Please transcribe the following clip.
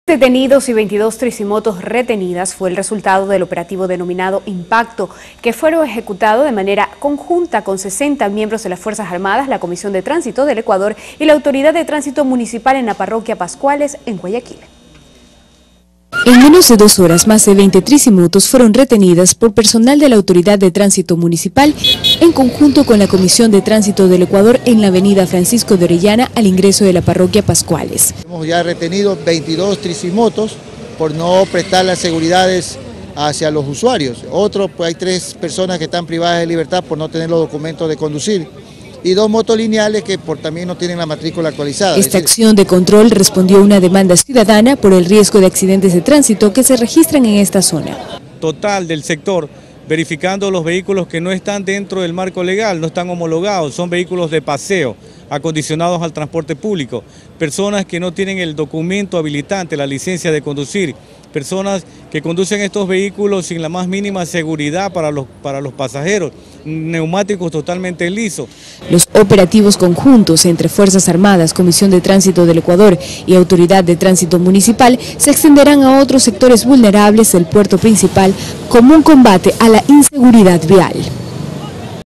Detenidos y 22 tricimotos retenidas fue el resultado del operativo denominado Impacto, que fue ejecutado de manera conjunta con 60 miembros de las Fuerzas Armadas, la Comisión de Tránsito del Ecuador y la Autoridad de Tránsito Municipal en la parroquia Pascuales, en Guayaquil. En menos de 2 horas, más de 20 tricimotos fueron retenidas por personal de la Autoridad de Tránsito Municipal en conjunto con la Comisión de Tránsito del Ecuador en la avenida Francisco de Orellana al ingreso de la parroquia Pascuales. Hemos ya retenido 22 tricimotos por no prestar las seguridades hacia los usuarios. Pues hay 3 personas que están privadas de libertad por no tener los documentos de conducir. Y 2 motolineales que también no tienen la matrícula actualizada. Esta acción de control respondió a una demanda ciudadana por el riesgo de accidentes de tránsito que se registran en esta zona. Total del sector, verificando los vehículos que no están dentro del marco legal, no están homologados, son vehículos de paseo, acondicionados al transporte público, personas que no tienen el documento habilitante, la licencia de conducir, personas que conducen estos vehículos sin la más mínima seguridad para los pasajeros, neumáticos totalmente lisos. Los operativos conjuntos entre Fuerzas Armadas, Comisión de Tránsito del Ecuador y Autoridad de Tránsito Municipal se extenderán a otros sectores vulnerables del puerto principal como un combate a la inseguridad vial.